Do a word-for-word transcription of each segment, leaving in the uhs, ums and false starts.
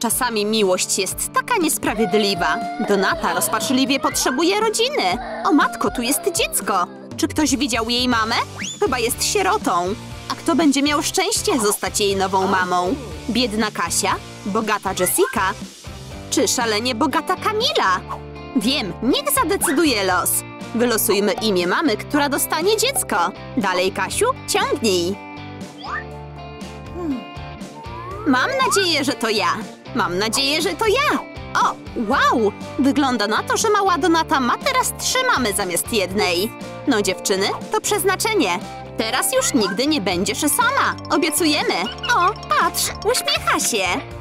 Czasami miłość jest taka niesprawiedliwa. Donata rozpaczliwie potrzebuje rodziny. O matko, tu jest dziecko. Czy ktoś widział jej mamę? Chyba jest sierotą. A kto będzie miał szczęście zostać jej nową mamą? Biedna Kasia? Bogata Jessica? Czy szalenie bogata Kamila? Wiem, niech zadecyduje los. Wylosujmy imię mamy, która dostanie dziecko. Dalej, Kasiu, ciągnij. Mam nadzieję, że to ja. Mam nadzieję, że to ja. O, wow! Wygląda na to, że mała Donata ma teraz trzy mamy zamiast jednej. No dziewczyny, to przeznaczenie. Teraz już nigdy nie będziesz sama. Obiecujemy. O, patrz, uśmiecha się.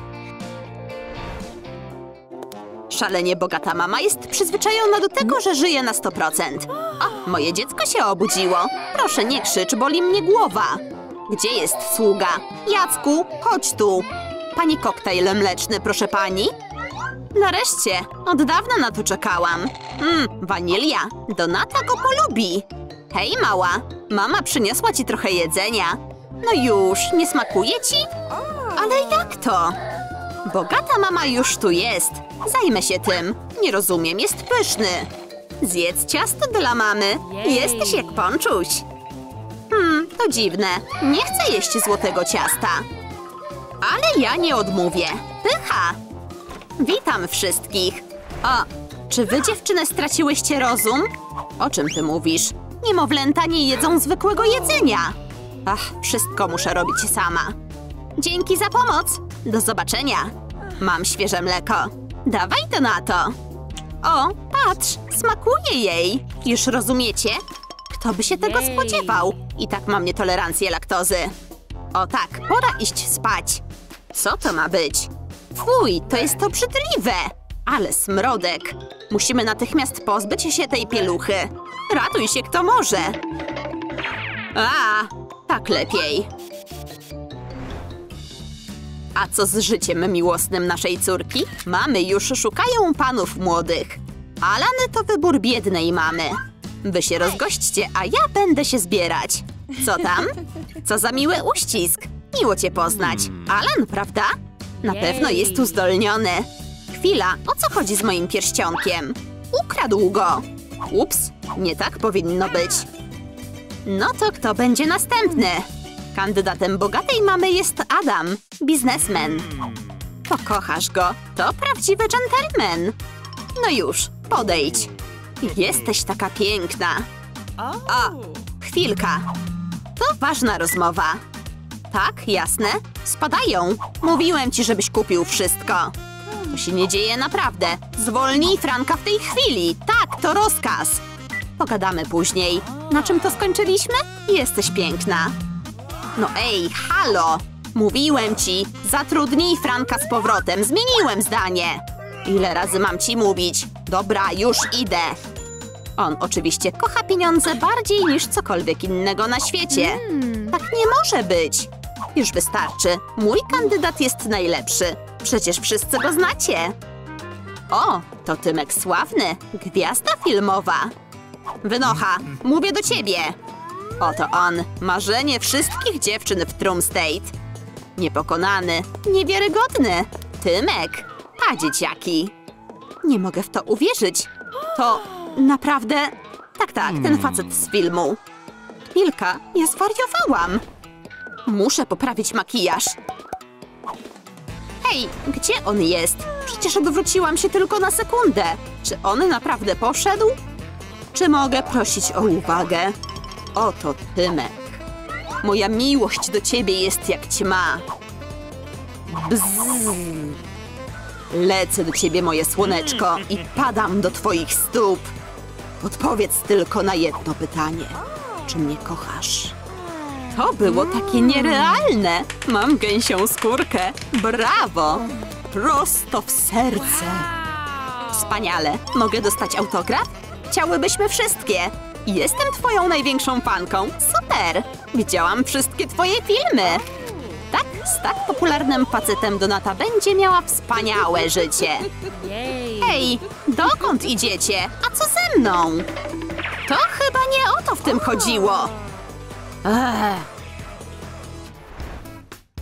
Szalenie bogata mama jest przyzwyczajona do tego, że żyje na sto procent. O, moje dziecko się obudziło. Proszę, nie krzycz, boli mnie głowa. Gdzie jest sługa? Jacku, chodź tu. Pani koktajl mleczny, proszę pani. Nareszcie, od dawna na to czekałam. Mmm, wanilia. Donata go polubi. Hej, mała, mama przyniosła ci trochę jedzenia. No już, nie smakuje ci? Ale jak to? Bogata mama już tu jest. Zajmę się tym. Nie rozumiem, jest pyszny. Zjedz ciasto dla mamy. Jesteś jak ponczuś. Hmm, to dziwne. Nie chcę jeść złotego ciasta. Ale ja nie odmówię. Pycha! Witam wszystkich. O, czy wy, dziewczyny, straciłyście rozum? O czym ty mówisz? Niemowlęta nie jedzą zwykłego jedzenia. Ach, wszystko muszę robić sama. Dzięki za pomoc. Do zobaczenia. Mam świeże mleko. Dawaj to na to. O, patrz, smakuje jej. Już rozumiecie? Kto by się tego spodziewał? I tak mam nietolerancję laktozy. O tak, pora iść spać. Co to ma być? Fuj, to jest obrzydliwe. Ale smrodek. Musimy natychmiast pozbyć się tej pieluchy. Ratuj się kto może. A, tak lepiej. A co z życiem miłosnym naszej córki? Mamy już szukają panów młodych. Alan to wybór biednej mamy. Wy się rozgośćcie, a ja będę się zbierać. Co tam? Co za miły uścisk. Miło cię poznać. Alan, prawda? Na pewno jest uzdolniony. Chwila, o co chodzi z moim pierścionkiem? Ukradł go. Ups, nie tak powinno być. No to kto będzie następny? Kandydatem bogatej mamy jest Adam, biznesmen. Pokochasz go, to prawdziwy dżentelmen. No już, podejdź. Jesteś taka piękna. A, chwilka. To ważna rozmowa. Tak, jasne. Spadają. Mówiłem ci, żebyś kupił wszystko. To się nie dzieje naprawdę. Zwolnij Franka w tej chwili. Tak, to rozkaz. Pogadamy później. Na czym to skończyliśmy? Jesteś piękna. No ej, halo! Mówiłem ci, zatrudnij Franka z powrotem. Zmieniłem zdanie. Ile razy mam ci mówić? Dobra, już idę. On oczywiście kocha pieniądze bardziej niż cokolwiek innego na świecie. Mm. Tak nie może być. Już wystarczy. Mój kandydat jest najlepszy. Przecież wszyscy go znacie. O, to Tymek Sławny. Gwiazda filmowa. Wynocha, mówię do ciebie. Oto on. Marzenie wszystkich dziewczyn w Trum State. Niepokonany. Niewiarygodny. Tymek. Ta dzieciaki. Nie mogę w to uwierzyć. To naprawdę... Tak, tak, ten facet z filmu. Chwilka, ja zwariowałam. Muszę poprawić makijaż. Hej, gdzie on jest? Przecież odwróciłam się tylko na sekundę. Czy on naprawdę poszedł? Czy mogę prosić o uwagę? Oto Tymek. Moja miłość do ciebie jest jak ćma. Bzz. Lecę do ciebie, moje słoneczko, i padam do twoich stóp. Odpowiedz tylko na jedno pytanie. Czy mnie kochasz? To było takie nierealne. Mam gęsią skórkę. Brawo! Prosto w serce. Wspaniale. Mogę dostać autograf? Chciałybyśmy wszystkie. Jestem twoją największą fanką. Super! Widziałam wszystkie twoje filmy. Tak, z tak popularnym facetem Donata będzie miała wspaniałe życie. Hej, dokąd idziecie? A co ze mną? To chyba nie o to w tym chodziło. Ech.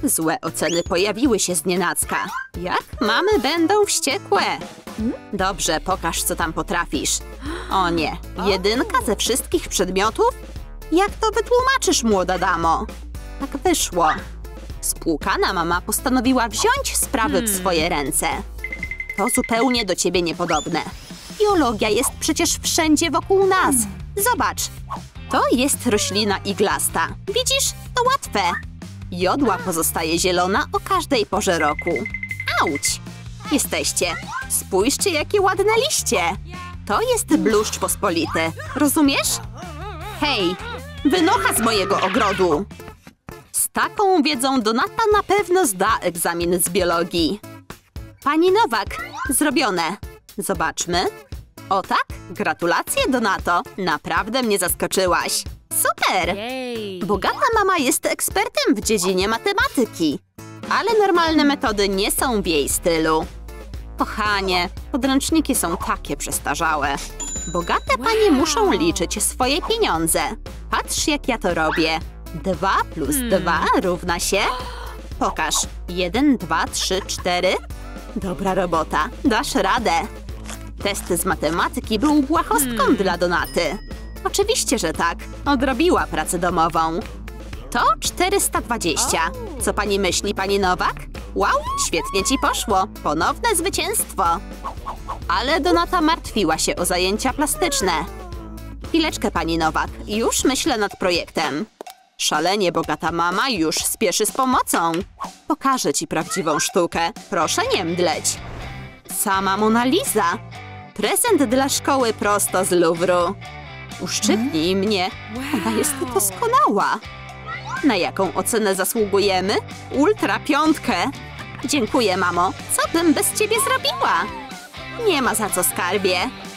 Złe oceny pojawiły się znienacka. Jak mamy będą wściekłe? Dobrze, pokaż, co tam potrafisz. O nie, jedynka ze wszystkich przedmiotów? Jak to wytłumaczysz, młoda damo? Tak wyszło. Spłukana mama postanowiła wziąć sprawy w swoje ręce. To zupełnie do ciebie niepodobne. Biologia jest przecież wszędzie wokół nas. Zobacz, to jest roślina iglasta. Widzisz? To łatwe. Jodła pozostaje zielona o każdej porze roku. Auć! Jesteście. Spójrzcie, jakie ładne liście. To jest bluszcz pospolity. Rozumiesz? Hej, wynocha z mojego ogrodu. Z taką wiedzą Donata na pewno zda egzamin z biologii. Pani Nowak, zrobione. Zobaczmy. O tak? Gratulacje, Donato. Naprawdę mnie zaskoczyłaś. Super! Bogata mama jest ekspertem w dziedzinie matematyki. Ale normalne metody nie są w jej stylu. Kochanie, podręczniki są takie przestarzałe. Bogate panie muszą liczyć swoje pieniądze. Patrz, jak ja to robię. Dwa plus dwa równa się... Pokaż. Jeden, dwa, trzy, cztery. Dobra robota. Dasz radę. Test z matematyki był błahostką hmm. dla Donaty. Oczywiście, że tak. Odrobiła pracę domową. To czterysta dwadzieścia. Co pani myśli, pani Nowak? Wow, świetnie ci poszło. Ponowne zwycięstwo. Ale Donata martwiła się o zajęcia plastyczne. Chwileczkę, pani Nowak. Już myślę nad projektem. Szalenie bogata mama już spieszy z pomocą. Pokażę ci prawdziwą sztukę. Proszę nie mdleć. Sama Mona Lisa. Prezent dla szkoły prosto z Louvru. Uszczypnij mnie. Ona jest doskonała. Na jaką ocenę zasługujemy? Ultra piątkę. Dziękuję, mamo. Co bym bez ciebie zrobiła? Nie ma za co, skarbie.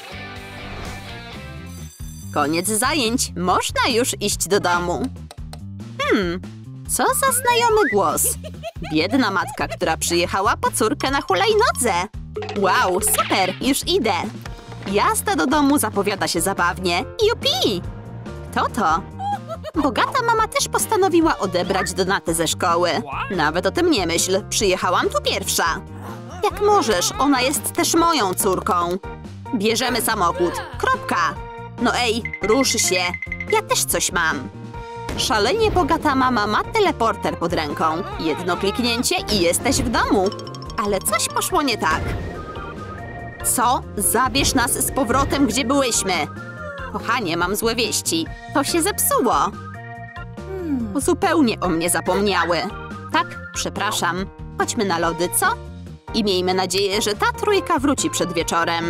Koniec zajęć. Można już iść do domu. Hmm, co za znajomy głos. Biedna matka, która przyjechała po córkę na hulajnodze. Wow, super, już idę. Jazda do domu zapowiada się zabawnie. Jupi! Kto to? Bogata mama też postanowiła odebrać Donatę ze szkoły. Nawet o tym nie myśl, przyjechałam tu pierwsza. Jak możesz, ona jest też moją córką. Bierzemy samochód, kropka. No ej, rusz się, ja też coś mam. Szalenie bogata mama ma teleporter pod ręką. Jedno kliknięcie i jesteś w domu. Ale coś poszło nie tak. Co? Zabierz nas z powrotem, gdzie byłyśmy. Kochanie, mam złe wieści. To się zepsuło. Zupełnie o mnie zapomniały. Tak, przepraszam. Chodźmy na lody, co? I miejmy nadzieję, że ta trójka wróci przed wieczorem.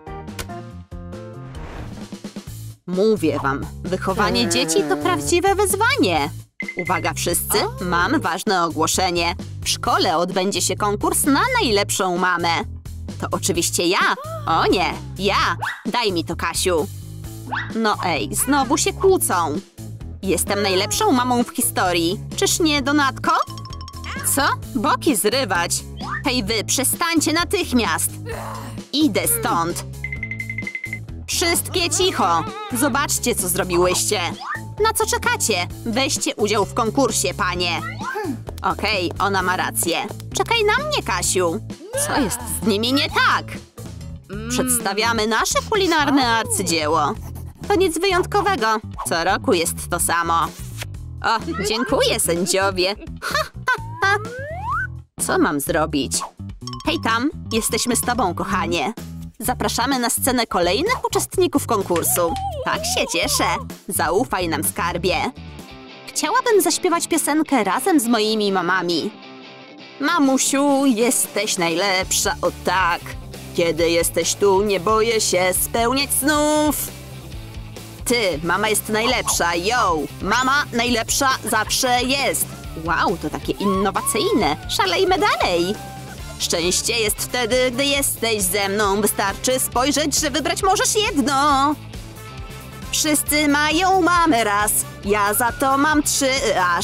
Mówię wam, wychowanie dzieci to prawdziwe wyzwanie. Uwaga wszyscy, mam ważne ogłoszenie. W szkole odbędzie się konkurs na najlepszą mamę. To oczywiście ja. O nie, ja. Daj mi to, Kasiu. No ej, znowu się kłócą. Jestem najlepszą mamą w historii. Czyż nie, Donatko? Co? Boki zrywać. Hej wy, przestańcie natychmiast. Idę stąd. Wszystkie cicho! Zobaczcie, co zrobiłyście. Na co czekacie? Weźcie udział w konkursie, panie. Okej, okay, ona ma rację. Czekaj na mnie, Kasiu. Co jest z nimi nie tak? Przedstawiamy nasze kulinarne arcydzieło. To nic wyjątkowego. Co roku jest to samo. O, dziękuję, sędziowie. Ha, ha, ha. Co mam zrobić? Hej tam, jesteśmy z tobą, kochanie. Zapraszamy na scenę kolejnych uczestników konkursu. Tak się cieszę. Zaufaj nam, skarbie. Chciałabym zaśpiewać piosenkę razem z moimi mamami. Mamusiu, jesteś najlepsza, o tak. Kiedy jesteś tu, nie boję się spełniać snów. Ty, mama jest najlepsza, yo! Mama najlepsza zawsze jest. Wow, to takie innowacyjne. Szalejmy dalej. Szczęście jest wtedy, gdy jesteś ze mną. Wystarczy spojrzeć, że wybrać możesz jedno. Wszyscy mają mamę raz. Ja za to mam trzy aż.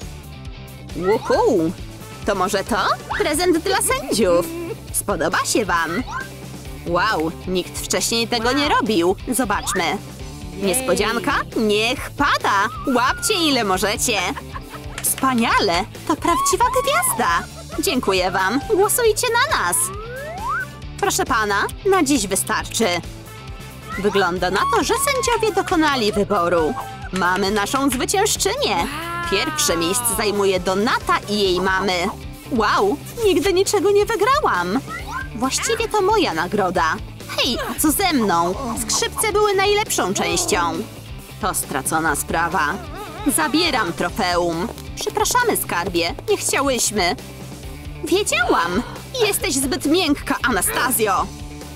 Uhu! To może to? Prezent dla sędziów. Spodoba się wam. Wow, nikt wcześniej tego nie robił. Zobaczmy. Niespodzianka? Niech pada. Łapcie ile możecie. Wspaniale! To prawdziwa gwiazda! Dziękuję wam. Głosujcie na nas. Proszę pana, na dziś wystarczy. Wygląda na to, że sędziowie dokonali wyboru. Mamy naszą zwyciężczynię. Pierwsze miejsce zajmuje Donata i jej mamy. Wow, nigdy niczego nie wygrałam. Właściwie to moja nagroda. Hej, a co ze mną? Skrzypce były najlepszą częścią. To stracona sprawa. Zabieram trofeum. Przepraszamy, skarbie, nie chciałyśmy. Wiedziałam! Jesteś zbyt miękka, Anastazjo!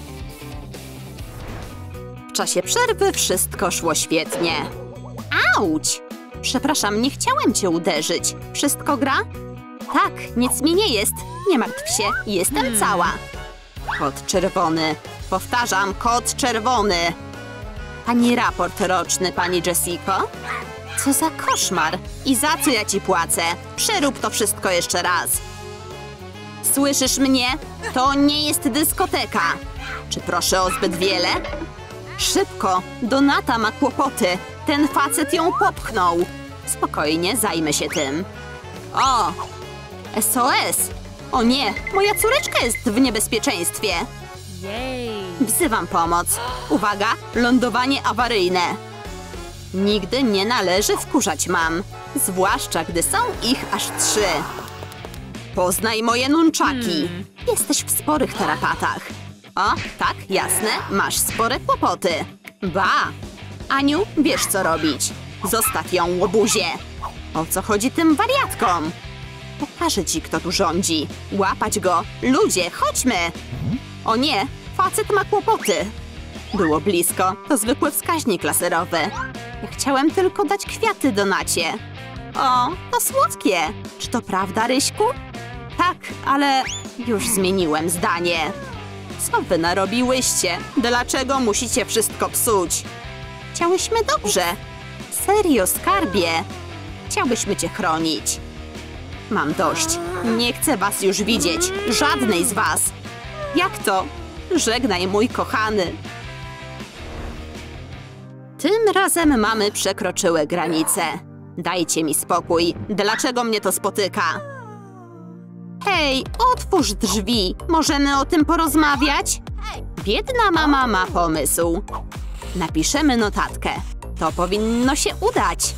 W czasie przerwy wszystko szło świetnie. Auć! Przepraszam, nie chciałem cię uderzyć. Wszystko gra? Tak, nic mi nie jest. Nie martw się, jestem hmm. cała. Kod czerwony. Powtarzam, kod czerwony. Pani raport roczny, pani Jessico? Co za koszmar! I za co ja ci płacę? Przerób to wszystko jeszcze raz. Słyszysz mnie? To nie jest dyskoteka. Czy proszę o zbyt wiele? Szybko! Donata ma kłopoty. Ten facet ją popchnął. Spokojnie, zajmę się tym. O! S O S! O nie! Moja córeczka jest w niebezpieczeństwie. Wzywam pomoc. Uwaga! Lądowanie awaryjne. Nigdy nie należy wkurzać mam. Zwłaszcza, gdy są ich aż trzy. Poznaj moje nunczaki. Hmm. Jesteś w sporych tarapatach. O, tak, jasne, masz spore kłopoty. Ba! Aniu, wiesz co robić. Zostaw ją, łobuzie. O co chodzi tym wariatkom? Pokażę ci, kto tu rządzi. Łapać go. Ludzie, chodźmy. O nie, facet ma kłopoty. Było blisko. To zwykły wskaźnik laserowy. Ja chciałem tylko dać kwiaty Donacie. O, to słodkie. Czy to prawda, Ryśku? Tak, ale już zmieniłem zdanie. Co wy narobiłyście? Dlaczego musicie wszystko psuć? Chciałyśmy dobrze. Serio, skarbie. Chciałbyśmy cię chronić. Mam dość. Nie chcę was już widzieć. Żadnej z was. Jak to? Żegnaj, mój kochany. Tym razem mamy przekroczyły granice. Dajcie mi spokój. Dlaczego mnie to spotyka? Hej, otwórz drzwi. Możemy o tym porozmawiać? Biedna mama ma pomysł. Napiszemy notatkę. To powinno się udać.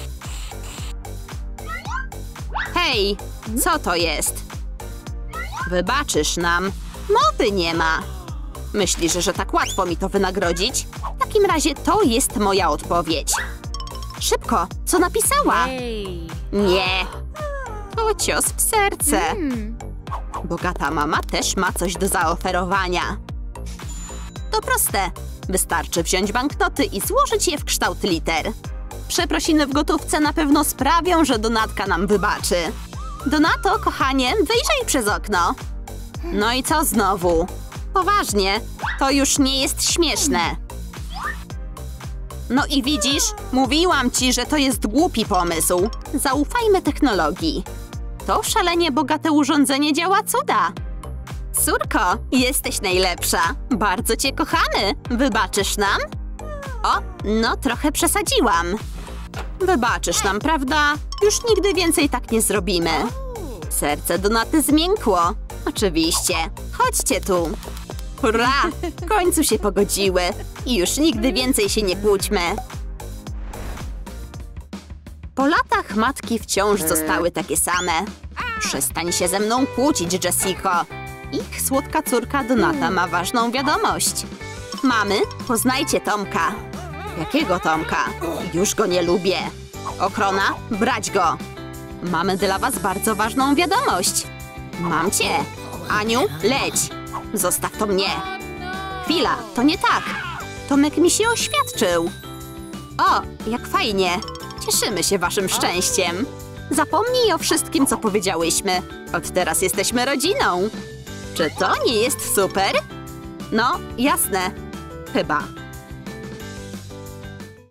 Hej, co to jest? Wybaczysz nam. Mowy nie ma. Myślisz, że tak łatwo mi to wynagrodzić? W takim razie to jest moja odpowiedź. Szybko, co napisała? Nie. To cios w serce. Bogata mama też ma coś do zaoferowania. To proste. Wystarczy wziąć banknoty i złożyć je w kształt liter. Przeprosiny w gotówce na pewno sprawią, że Donatka nam wybaczy. Donato, kochanie, wyjrzyj przez okno. No i co znowu? Poważnie, to już nie jest śmieszne. No i widzisz, mówiłam ci, że to jest głupi pomysł. Zaufajmy technologii. To szalenie bogate urządzenie działa cuda. Córko, jesteś najlepsza. Bardzo cię kochamy. Wybaczysz nam? O, no trochę przesadziłam. Wybaczysz nam, prawda? Już nigdy więcej tak nie zrobimy. Serce Donaty zmiękło. Oczywiście. Chodźcie tu. Hurra! W końcu się pogodziły. I już nigdy więcej się nie kłóćmy. Po latach matki wciąż zostały takie same. Przestań się ze mną kłócić, Jessico. Ich słodka córka Donata ma ważną wiadomość. Mamy, poznajcie Tomka. Jakiego Tomka? Już go nie lubię. Ochrona, brać go. Mamy dla was bardzo ważną wiadomość. Mam cię. Aniu, leć. Zostaw to mnie. Chwila, to nie tak. Tomek mi się oświadczył. O, jak fajnie. Cieszymy się waszym szczęściem. Zapomnij o wszystkim, co powiedziałyśmy. Od teraz jesteśmy rodziną. Czy to nie jest super? No, jasne. Chyba.